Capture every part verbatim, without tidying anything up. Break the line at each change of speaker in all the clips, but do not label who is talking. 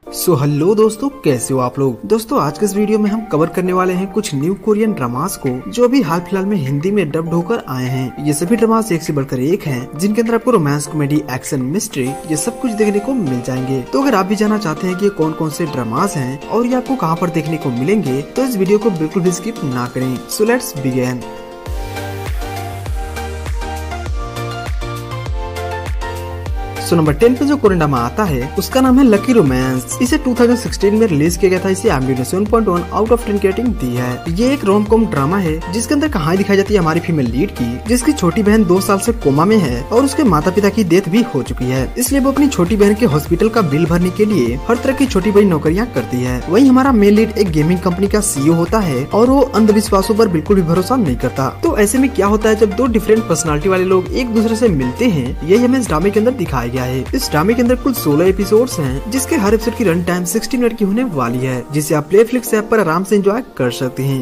सो so, hello दोस्तों, कैसे हो आप लोग। दोस्तों आज के इस वीडियो में हम कवर करने वाले हैं कुछ न्यू कोरियन ड्रामास को जो अभी हाल फिलहाल में हिंदी में डब्ड होकर आए हैं। ये सभी ड्रामास एक से बढ़कर एक हैं, जिनके अंदर आपको रोमांस, कॉमेडी, एक्शन, मिस्ट्री ये सब कुछ देखने को मिल जाएंगे। तो अगर आप भी जानना चाहते हैं कि कौन कौन से ड्रामास हैं और ये आपको कहाँ पर देखने को मिलेंगे तो इस वीडियो को बिल्कुल भी स्किप ना करें। So let's begin. So number ten पे जो कोरियन ड्रामा आता है उसका नाम है लकी रोमांस। इसे दो हज़ार सोलह में रिलीज किया गया था। इसे I M D B seven point one out of ten की रेटिंग दी है। ये एक रोम कॉम ड्रामा है जिसके अंदर कहानी दिखाई जाती है हमारी फीमेल लीड की, जिसकी छोटी बहन दो साल से कोमा में है और उसके माता पिता की डेथ भी हो चुकी है। इसलिए वो अपनी छोटी बहन के हॉस्पिटल का बिल भरने के लिए हर तरह की छोटी बड़ी नौकरियाँ करती है। वही हमारा मेन लीड एक गेमिंग कंपनी का सीईओ होता है और वो अंधविश्वासों पर बिल्कुल भी भरोसा नहीं करता। तो ऐसे में क्या होता है, जब दो डिफरेंट पर्सनालिटी वाले लोग एक दूसरे से मिलते हैं, यही हमें इस ड्रामे के अंदर दिखाया गया है। इस ड्रामे के अंदर कुल सोलह एपिसोड्स हैं, जिसके हर एपिसोड की रन टाइम साठ मिनट की होने वाली है, जिसे आप प्लेफ्लिक्स ऐप पर आराम से एंजॉय कर सकते हैं।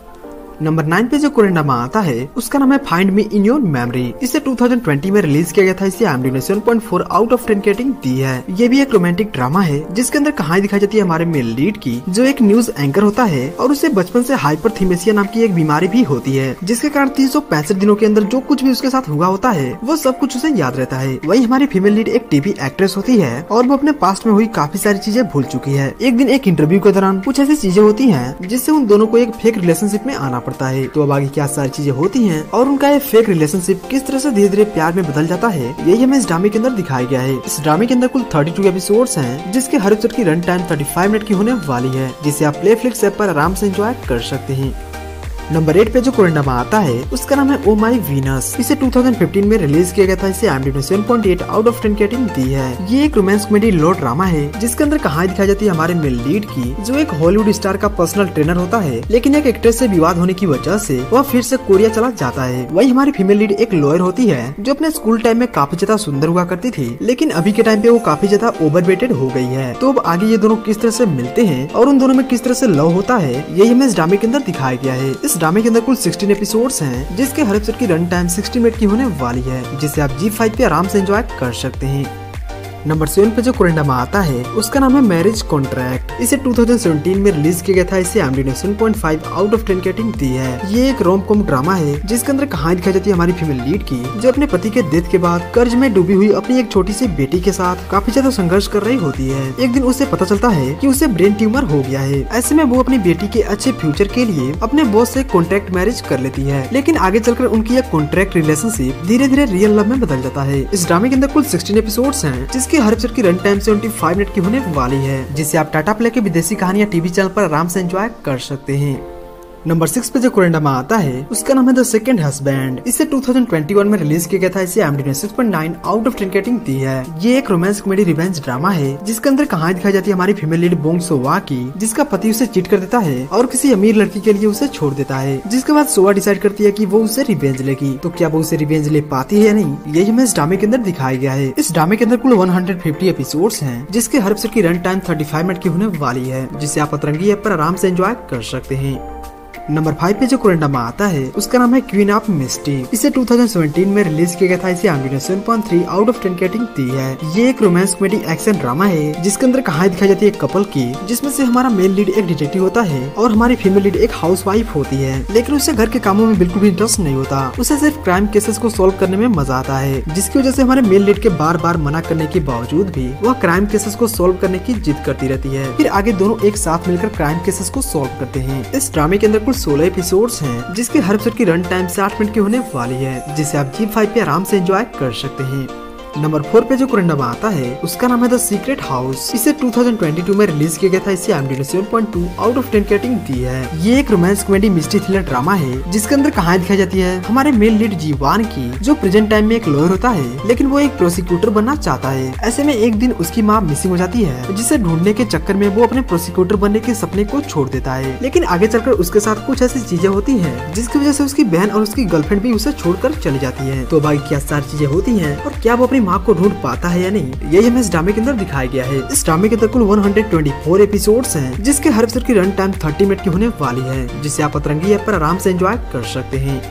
नंबर नाइन पे जो कोरियन ड्रामा आता है उसका नाम है find me in your memory. इसे दो हज़ार बीस में रिलीज किया गया था। इसे I M D B seven point four out of ten की रेटिंग दी है। ये भी एक रोमांटिक ड्रामा है जिसके अंदर कहानी दिखाई जाती है हमारे मेल लीड की, जो एक न्यूज एंकर होता है और उसे बचपन से हाइपरथीमेसिया नाम की एक बीमारी भी होती है, जिसके कारण तीन सौ पैंसठ दिनों के अंदर जो कुछ भी उसके साथ हुआ होता है वो सब कुछ उसे याद रहता है। वही हमारी फीमेल लीड एक टीवी एक्ट्रेस होती है और वो अपने पास्ट में हुई काफी सारी चीजें भूल चुकी है। एक दिन एक इंटरव्यू के दौरान कुछ ऐसी चीजें होती है जिससे उन दोनों को एक फेक रिलेशनशिप में आना पड़ता है। तो अब क्या सारी चीजें होती हैं और उनका ये फेक रिलेशनशिप किस तरह से धीरे धीरे प्यार में बदल जाता है, यही हमें इस ड्रामे के अंदर दिखाया गया है। इस ड्रामे के अंदर कुल बत्तीस एपिसोड्स हैं, जिसके हर एपिसोड की रन टाइम पैंतीस मिनट की होने वाली है, जिसे आप प्लेफ्लिक्स ऐप पर आराम से एंजॉय कर सकते हैं। नंबर एट पे जो कोरियन ड्रामा आता है उसका नाम है ओ माई वीनस। इसे दो हज़ार पंद्रह में रिलीज किया गया था। इसे I M D B seven point eight out of ten की रेटिंग दी है। ये एक रोमांस कॉमेडी लो ड्रामा है जिसके अंदर कहानी दिखाई जाती है हमारे मेल लीड की, जो एक हॉलीवुड स्टार का पर्सनल ट्रेनर होता है, लेकिन एक एक्ट्रेस से विवाद होने की वजह से वह फिर से कोरिया चला जाता है। वही हमारी फीमेल लीड एक लॉयर होती है जो अपने स्कूल टाइम में काफी ज्यादा सुंदर हुआ करती थी, लेकिन अभी के टाइम पे वो काफी ज्यादा ओवरवेटेड हो गई है। तो अब आगे ये दोनों किस तरह से मिलते हैं और उन दोनों में किस तरह से लव होता है, यही हमें इस ड्रामे के अंदर दिखाया गया है। इस ड्रामे के अंदर कुल सोलह एपिसोड्स हैं, जिसके हर एपिसोड की रन टाइम साठ मिनट की होने वाली है, जिसे आप जी फाइव पे आराम से एंजॉय कर सकते हैं। नंबर सेवन पे जो कोरियन ड्रामा आता है उसका नाम है मैरिज कॉन्ट्रैक्ट। इसे दो हज़ार सत्रह में रिलीज किया गया था। इसे I M D B seven point five out of ten की रेटिंग दी है। ये एक रोम कॉम ड्रामा है जिसके अंदर कहानी दिखाई जाती है हमारी फीमेल लीड की, जो अपने पति के डेथ के बाद कर्ज में डूबी हुई अपनी एक छोटी सी बेटी के साथ काफी ज्यादा संघर्ष कर रही होती है। एक दिन उसे पता चलता है कि उसे ब्रेन ट्यूमर हो गया है। ऐसे में वो अपनी बेटी के अच्छे फ्यूचर के लिए अपने बॉस से कॉन्ट्रैक्ट मैरिज कर लेती है, लेकिन आगे चलकर उनकी एक कॉन्ट्रैक्ट रिलेशनशिप धीरे धीरे रियल लव में बदल जाता है। इस ड्रामे के अंदर कुल सोलह एपिसोड्स हैं, जिसके हर एपिसोड की रन टाइम पचहत्तर मिनट की होने वाली है, जिसे आप टाटा प्ले के विदेशी कहानियां टीवी चैनल पर आराम से एंजॉय कर सकते हैं। नंबर सिक्स पे जो कोरियन ड्रामा आता है उसका नाम है द सेकंड हस्बैंड। इसे दो हज़ार इक्कीस में रिलीज किया गया था। इसे I M D B six point nine out of ten की रेटिंग दी है। ये एक रोमांस कॉमेडी रिवेंज ड्रामा है जिसके अंदर कहानी दिखाई जाती है हमारी फीमेल लीड बोंग सोवा की, जिसका पति उसे चीट कर देता है और किसी अमीर लड़की के लिए उसे छोड़ देता है, जिसके बाद सोवा डिसाइड करती है कि वो उसे रिवेंज लेगी। तो क्या वो उसे रिवेंज ले पाती है या नहीं, यही हमें इस ड्रामे के अंदर दिखाया गया है। इस ड्रामे के अंदर कुल एक सौ पचास एपिसोड्स हैं, जिसके हर एपिसोड की रन टाइम पैंतीस मिनट की होने वाली है, जिसे आप अतरंगी ऐप पर आराम से एंजॉय कर सकते हैं। नंबर फाइव पे जो कोरियन ड्रामा आता है उसका नाम है क्वीन ऑफ मिस्टी। इसे दो हज़ार सत्रह में रिलीज किया गया था। इसे I M D B seven point three out of ten की रेटिंग दी है। ये एक रोमांस कॉमेडी एक्शन ड्रामा है जिसके अंदर कहानी दिखाई जाती है एक कपल की, जिसमें से हमारा मेल लीड एक डिटेक्टिव होता है और हमारी फीमेल लीड एक हाउसवाइफ होती है, लेकिन उसे घर के कामों में बिल्कुल भी इंटरेस्ट नहीं होता। उसे सिर्फ क्राइम केसेस को सॉल्व करने में मजा आता है, जिसकी वजह से हमारे मेल लीड के बार बार मना करने के बावजूद भी वह क्राइम केसेस को सॉल्व करने की जिद करती रहती है। फिर आगे दोनों एक साथ मिलकर क्राइम केसेस को सॉल्व करते हैं। इस ड्रामे के अंदर कुल सोलह एपिसोड हैं, जिसके हर एपिसोड की रन टाइम साठ मिनट की होने वाली है, जिसे आप जी फाइव पे आराम से एंजॉय कर सकते हैं। नंबर फोर पे जो कोरियन ड्रामा आता है उसका नाम है द सीक्रेट हाउस। इसे दो हज़ार बाईस में रिलीज किया गया था। इसे I M D B seven point two out of ten की रेटिंग दी है। ये एक romance comedy mystery thriller drama है जिसके अंदर कहानी दिखाई जाती है हमारे मेल लीड जीवान की, जो प्रेजेंट टाइम में एक लॉयर होता है, लेकिन वो एक प्रोसिक्यूटर बनना चाहता है। ऐसे में एक दिन उसकी माँ मिसिंग हो जाती है, जिसे ढूंढने के चक्कर में वो अपने प्रोसिक्यूटर बनने के सपने को छोड़ देता है, लेकिन आगे चलकर उसके साथ कुछ ऐसी चीजें होती है जिसकी वजह से उसकी बहन और उसकी गर्लफ्रेंड भी उसे छोड़कर चली जाती है। तो भाई क्या सारी चीजें होती है और क्या वो अपनी माँ को ढूंढ पाता है या नहीं, यही हमें इस ड्रामे के अंदर दिखाया गया है। इस ड्रामे के अंदर कुल एक सौ चौबीस एपिसोड्स हैं, जिसके हर एपिसोड की रन टाइम तीस मिनट की होने वाली है, जिसे आप अतरंगी ऐप पर आराम से एंजॉय कर सकते हैं।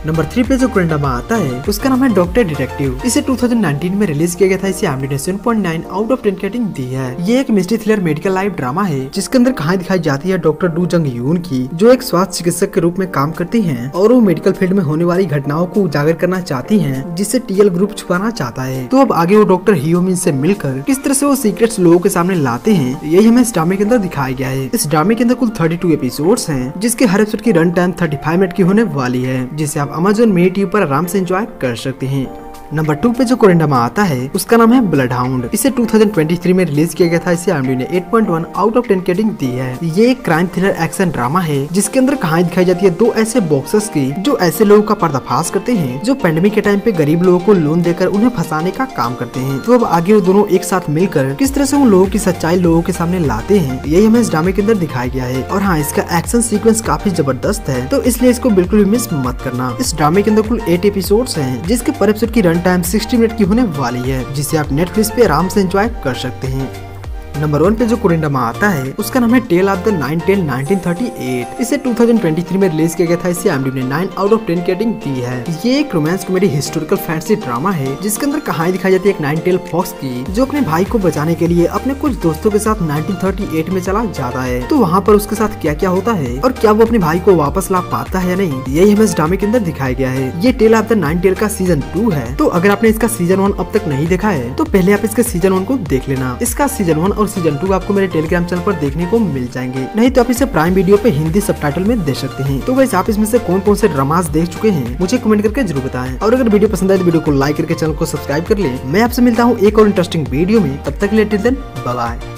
नंबर थ्री पे जो कोरियन ड्रामा आता है उसका नाम है डॉक्टर डिटेक्टिव। इसे टू थाउजेंड नाइनटीन में रिलीज किया गया था। इसे आईएमडी ने seven point nine out of ten rating दी है। ये एक mystery thriller medical life drama है जिसके अंदर कहानी दिखाई जाती है डॉक्टर डू जंग यून की, जो एक स्वास्थ्य चिकित्सक के रूप में काम करती हैं और वो मेडिकल फील्ड में होने वाली घटनाओं को उजागर करना चाहती हैं जिससे टीएल ग्रुप छुपाना चाहता है। तो अब आगे वो डॉक्टर हियोमिन से मिलकर किस तरह से वो सीक्रेट्स लोगों के सामने लाते हैं, यही हमें इस ड्रामे के अंदर दिखाया गया है। इस ड्रामे के अंदर कुल थर्टी टू एपिसोड्स हैं जिसके हर एपिसोड की run time thirty five minute की होने वाली है, जिसे आप अमेज़न मिनी टीवी पर आराम से एंजॉय कर सकते हैं। नंबर टू पे जो कोरियन ड्रामा आता है उसका नाम है ब्लड हाउंड। इसे टू थाउजेंड ट्वेंटी थ्री में रिलीज किया गया था। इसे आईएमडी ने eight point one out of ten rating दी है। ये एक क्राइम थ्रिलर एक्शन ड्रामा है जिसके अंदर कहानी दिखाई जाती है दो ऐसे बॉक्सर्स की जो ऐसे लोगों का पर्दाफाश करते हैं जो पेंडेमिक के टाइम पे गरीब लोगों को लोन देकर उन्हें फंसाने का काम करते हैं। तो अब आगे वो दोनों एक साथ मिलकर किस तरह से उन लोगों की सच्चाई लोगों के सामने लाते हैं, यही हमें इस ड्रामे के अंदर दिखाया गया है। और हाँ, इसका एक्शन सीक्वेंस काफी जबरदस्त है, तो इसलिए इसको बिल्कुल भी मिस मत करना। इस ड्रामे के अंदर कुल एट एपिसोड्स हैं जिसके पर एपिसोड की रन टाइम सिक्सटी मिनट की होने वाली है, जिसे आप नेटफ्लिक्स पे आराम से एंजॉय कर सकते हैं। नंबर वन पे जो कोरियन ड्रामा आता है उसका नाम है tale of the nine tail nineteen thirty eight. इसे टू थाउजेंड ट्वेंटी थ्री में रिलीज किया गया था। इसे आईएमडी ने nine out of ten rating दी है। ये एक romance comedy historical fantasy drama है जिसके अंदर कहानी दिखाई जाती है एक नाइन टेल फॉक्स की, जो अपने भाई को बचाने के लिए अपने कुछ दोस्तों के साथ नाइनटीन थर्टी एट में चला जाता है। तो वहाँ पर उसके साथ क्या क्या होता है और क्या वो अपने भाई को वापस ला पाता है या नहीं, यही हमें इस ड्रामे के अंदर दिखाया गया है। ये tale of the nine tail का सीजन टू है। तो अगर आपने इसका सीजन वन अब तक नहीं देखा है तो पहले आप इसके सीजन वन को देख लेना। इसका सीजन वन और सीजन टू आपको टेलीग्राम चैनल पर देखने को मिल जाएंगे, नहीं तो आप इसे प्राइम वीडियो पे हिंदी सबटाइटल में देख सकते हैं। तो गाइस, आप इसमें से कौन कौन से ड्रामास देख चुके हैं मुझे कमेंट करके जरूर बताएं। और अगर वीडियो पसंद आए तो वीडियो को लाइक करके चैनल को सब्सक्राइब कर ले। मैं आपसे मिलता हूँ एक और इंटरेस्टिंग वीडियो में, तब तक के लिए टिल देन बाय बाय।